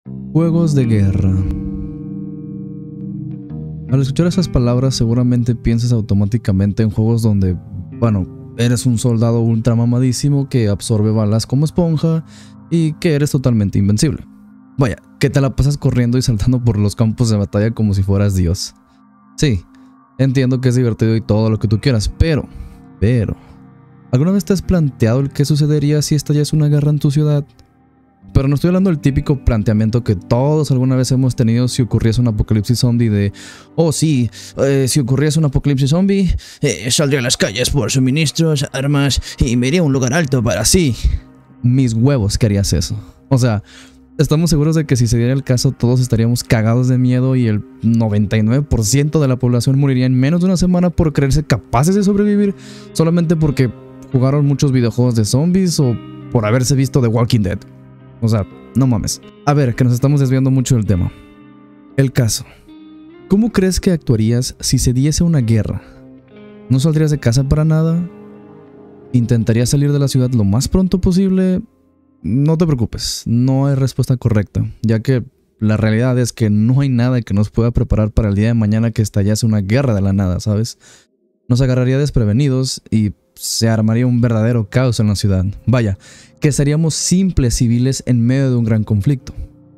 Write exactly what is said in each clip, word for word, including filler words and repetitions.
Juegos de guerra. Al escuchar esas palabras seguramente piensas automáticamente en juegos donde, bueno, eres un soldado ultra mamadísimo que absorbe balas como esponja y que eres totalmente invencible. Vaya, que te la pasas corriendo y saltando por los campos de batalla como si fueras Dios. Sí, entiendo que es divertido y todo lo que tú quieras, pero, pero, ¿alguna vez te has planteado el qué sucedería si estallase una guerra en tu ciudad? Pero no estoy hablando del típico planteamiento que todos alguna vez hemos tenido si ocurriese un apocalipsis zombie de oh sí, eh, si ocurriese un apocalipsis zombie, eh, saldría a las calles por suministros, armas y me iría a un lugar alto para así. Mis huevos que harías eso. O sea, estamos seguros de que si se diera el caso todos estaríamos cagados de miedo y el noventa y nueve por ciento de la población moriría en menos de una semana por creerse capaces de sobrevivir solamente porque jugaron muchos videojuegos de zombies o por haberse visto The Walking Dead. O sea, no mames. A ver, que nos estamos desviando mucho del tema. El caso. ¿Cómo crees que actuarías si se diese una guerra? ¿No saldrías de casa para nada? ¿Intentarías salir de la ciudad lo más pronto posible? No te preocupes, no hay respuesta correcta, ya que la realidad es que no hay nada que nos pueda preparar para el día de mañana que estallase una guerra de la nada, ¿sabes? Nos agarraría desprevenidos y se armaría un verdadero caos en la ciudad. Vaya, que seríamos simples civiles en medio de un gran conflicto.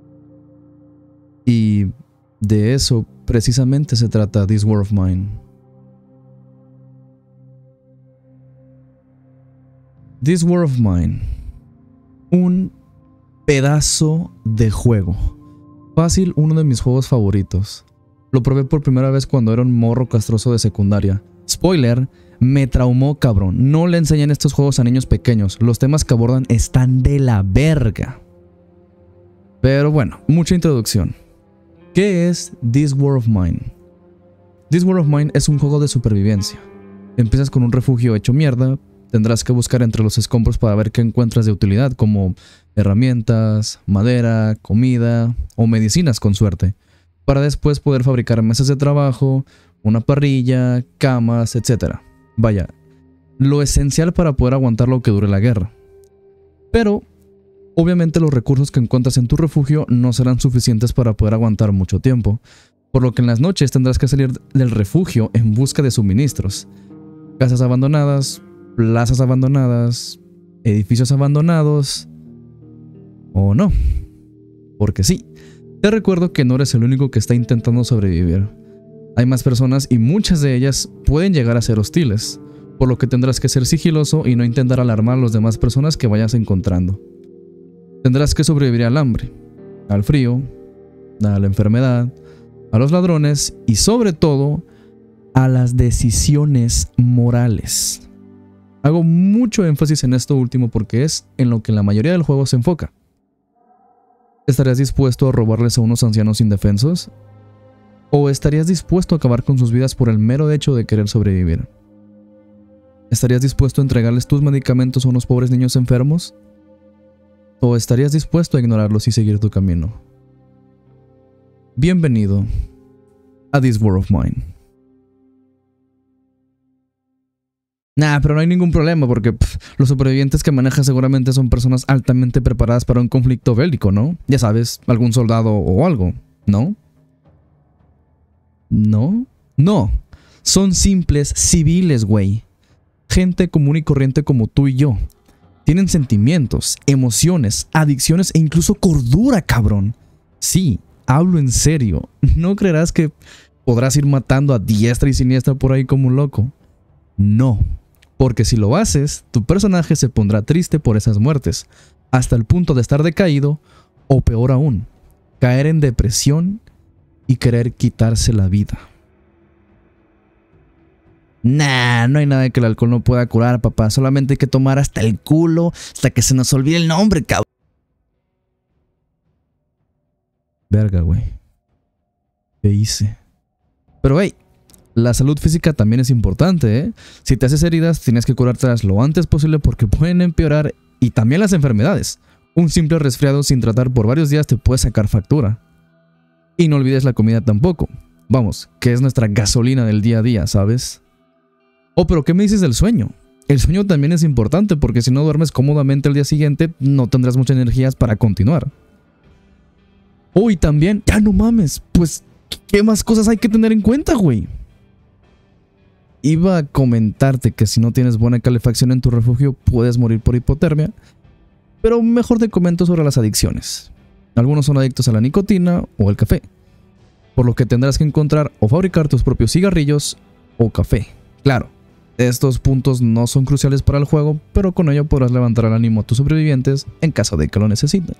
Y de eso precisamente se trata This War of Mine. This War of Mine. Un pedazo de juego. Fácil, uno de mis juegos favoritos. Lo probé por primera vez cuando era un morro castroso de secundaria. Spoiler, me traumó, cabrón. No le enseñan estos juegos a niños pequeños. Los temas que abordan están de la verga. Pero bueno, mucha introducción. ¿Qué es This War of Mine? This War of Mine es un juego de supervivencia. Empiezas con un refugio hecho mierda. Tendrás que buscar entre los escombros para ver qué encuentras de utilidad, como herramientas, madera, comida o medicinas con suerte, para después poder fabricar mesas de trabajo, una parrilla, camas, etcétera. Vaya, lo esencial para poder aguantar lo que dure la guerra. Pero, obviamente los recursos que encuentras en tu refugio no serán suficientes para poder aguantar mucho tiempo, por lo que en las noches tendrás que salir del refugio en busca de suministros. Casas abandonadas, plazas abandonadas, edificios abandonados, o no, porque sí, te recuerdo que no eres el único que está intentando sobrevivir. Hay más personas y muchas de ellas pueden llegar a ser hostiles, por lo que tendrás que ser sigiloso y no intentar alarmar a las demás personas que vayas encontrando. Tendrás que sobrevivir al hambre, al frío, a la enfermedad, a los ladrones y sobre todo a las decisiones morales. Hago mucho énfasis en esto último porque es en lo que la mayoría del juego se enfoca. ¿Estarías dispuesto a robarles a unos ancianos indefensos? ¿O estarías dispuesto a acabar con sus vidas por el mero hecho de querer sobrevivir? ¿Estarías dispuesto a entregarles tus medicamentos a unos pobres niños enfermos? ¿O estarías dispuesto a ignorarlos y seguir tu camino? Bienvenido a This War of Mine. Nah, pero no hay ningún problema porque pff, los supervivientes que manejas seguramente son personas altamente preparadas para un conflicto bélico, ¿no? Ya sabes, algún soldado o algo, ¿no? ¿No? No. Son simples civiles, güey. Gente común y corriente como tú y yo. Tienen sentimientos, emociones, adicciones e incluso cordura, cabrón. Sí, hablo en serio. No creerás que podrás ir matando a diestra y siniestra por ahí como un loco. No. Porque si lo haces, tu personaje se pondrá triste por esas muertes, hasta el punto de estar decaído, o peor aún, caer en depresión y querer quitarse la vida. Nah, no hay nada que el alcohol no pueda curar, papá. Solamente hay que tomar hasta el culo, hasta que se nos olvide el nombre, cabrón. Verga, güey. ¿Qué hice? Pero, hey, la salud física también es importante, ¿eh? Si te haces heridas, tienes que curártelas lo antes posible porque pueden empeorar, y también las enfermedades. Un simple resfriado sin tratar por varios días te puede sacar factura. Y no olvides la comida tampoco. Vamos, que es nuestra gasolina del día a día, ¿sabes? Oh, pero ¿qué me dices del sueño? El sueño también es importante porque si no duermes cómodamente el día siguiente, no tendrás muchas energías para continuar. Oh, y también, ya no mames, pues, ¿qué más cosas hay que tener en cuenta, güey? Iba a comentarte que si no tienes buena calefacción en tu refugio, puedes morir por hipotermia, pero mejor te comento sobre las adicciones. Algunos son adictos a la nicotina o el café, por lo que tendrás que encontrar o fabricar tus propios cigarrillos o café. Claro, estos puntos no son cruciales para el juego, pero con ello podrás levantar el ánimo a tus sobrevivientes en caso de que lo necesiten.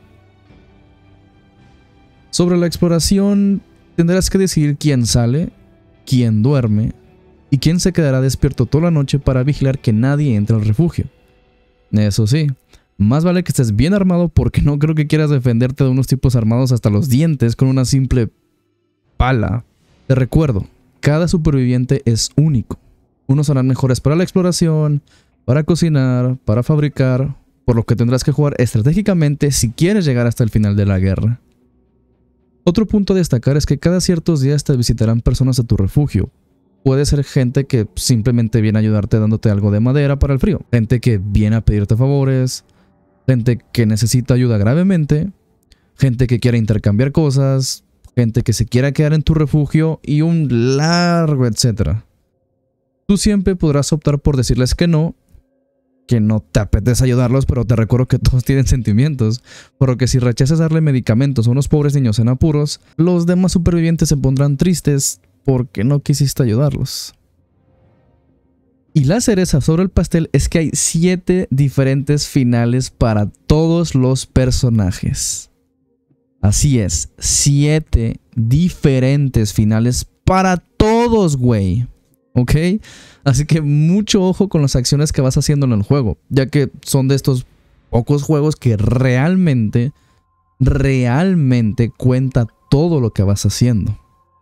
Sobre la exploración, tendrás que decidir quién sale, quién duerme y quién se quedará despierto toda la noche para vigilar que nadie entre al refugio. Eso sí, más vale que estés bien armado porque no creo que quieras defenderte de unos tipos armados hasta los dientes con una simple pala. Te recuerdo, cada superviviente es único. Unos serán mejores para la exploración, para cocinar, para fabricar, por lo que tendrás que jugar estratégicamente si quieres llegar hasta el final de la guerra. Otro punto a destacar es que cada ciertos días te visitarán personas a tu refugio. Puede ser gente que simplemente viene a ayudarte dándote algo de madera para el frío, gente que viene a pedirte favores, gente que necesita ayuda gravemente, gente que quiere intercambiar cosas, gente que se quiera quedar en tu refugio y un largo etcétera. Tú siempre podrás optar por decirles que no, que no te apetece ayudarlos, pero te recuerdo que todos tienen sentimientos, por lo que si rechazas darle medicamentos a unos pobres niños en apuros, los demás supervivientes se pondrán tristes porque no quisiste ayudarlos. Y la cereza sobre el pastel es que hay siete diferentes finales para todos los personajes. Así es, siete diferentes finales para todos, güey. ¿Ok? Así que mucho ojo con las acciones que vas haciendo en el juego, ya que son de estos pocos juegos que realmente, realmente cuenta todo lo que vas haciendo.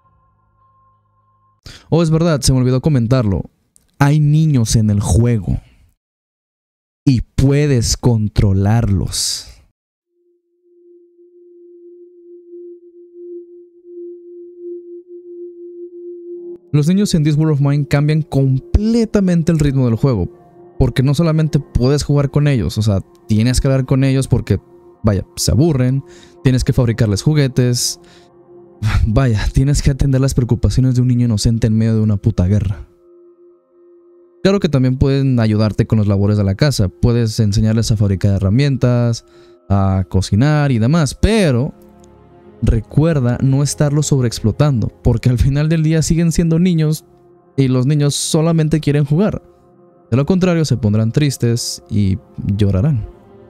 Oh, es verdad, se me olvidó comentarlo. Hay niños en el juego y puedes controlarlos. Los niños en This War of Mine cambian completamente el ritmo del juego, porque no solamente puedes jugar con ellos, o sea, tienes que hablar con ellos porque, vaya, se aburren, tienes que fabricarles juguetes, vaya, tienes que atender las preocupaciones de un niño inocente en medio de una puta guerra. Claro que también pueden ayudarte con los labores de la casa, puedes enseñarles a fabricar herramientas, a cocinar y demás, pero recuerda no estarlos sobreexplotando, porque al final del día siguen siendo niños y los niños solamente quieren jugar. De lo contrario, se pondrán tristes y llorarán.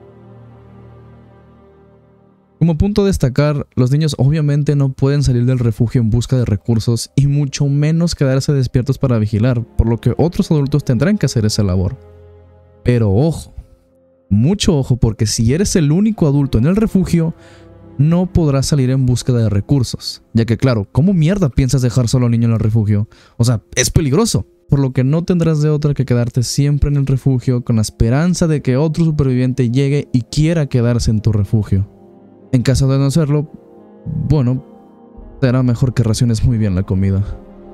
Como punto a destacar, los niños obviamente no pueden salir del refugio en busca de recursos y mucho menos quedarse despiertos para vigilar, por lo que otros adultos tendrán que hacer esa labor. Pero ojo, mucho ojo, porque si eres el único adulto en el refugio, no podrás salir en búsqueda de recursos, ya que claro, ¿cómo mierda piensas dejar solo al niño en el refugio? O sea, es peligroso, por lo que no tendrás de otra que quedarte siempre en el refugio con la esperanza de que otro superviviente llegue y quiera quedarse en tu refugio. En caso de no hacerlo, bueno, será mejor que raciones muy bien la comida.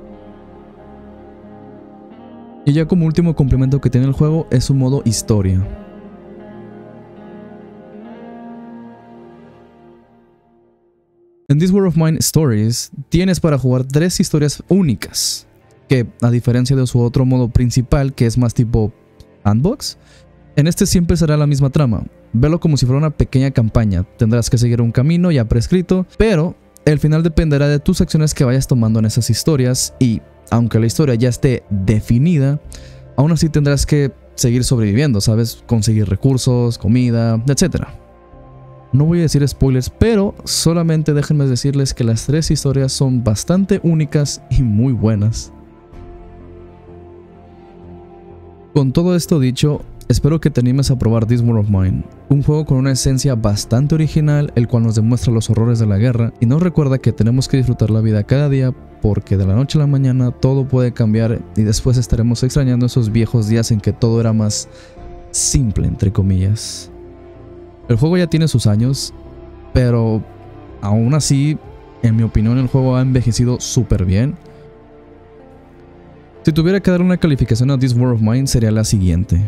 Y ya como último complemento que tiene el juego es su modo historia. En This War of Mine Stories tienes para jugar tres historias únicas, que a diferencia de su otro modo principal que es más tipo sandbox, en este siempre será la misma trama. Velo como si fuera una pequeña campaña, tendrás que seguir un camino ya prescrito, pero el final dependerá de tus acciones que vayas tomando en esas historias y, aunque la historia ya esté definida, aún así tendrás que seguir sobreviviendo, ¿sabes? Conseguir recursos, comida, etcétera. No voy a decir spoilers, pero solamente déjenme decirles que las tres historias son bastante únicas y muy buenas. Con todo esto dicho, espero que te animes a probar This War of Mine, un juego con una esencia bastante original, el cual nos demuestra los horrores de la guerra y nos recuerda que tenemos que disfrutar la vida cada día porque de la noche a la mañana todo puede cambiar y después estaremos extrañando esos viejos días en que todo era más simple, entre comillas. El juego ya tiene sus años, pero aún así, en mi opinión, el juego ha envejecido súper bien. Si tuviera que dar una calificación a This War of Mine sería la siguiente.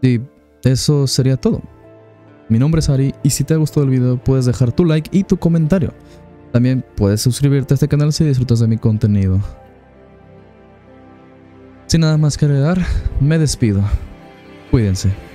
Y eso sería todo. Mi nombre es Ari y si te ha gustado el video puedes dejar tu like y tu comentario. También puedes suscribirte a este canal si disfrutas de mi contenido. Sin nada más que agregar, me despido. Cuídense.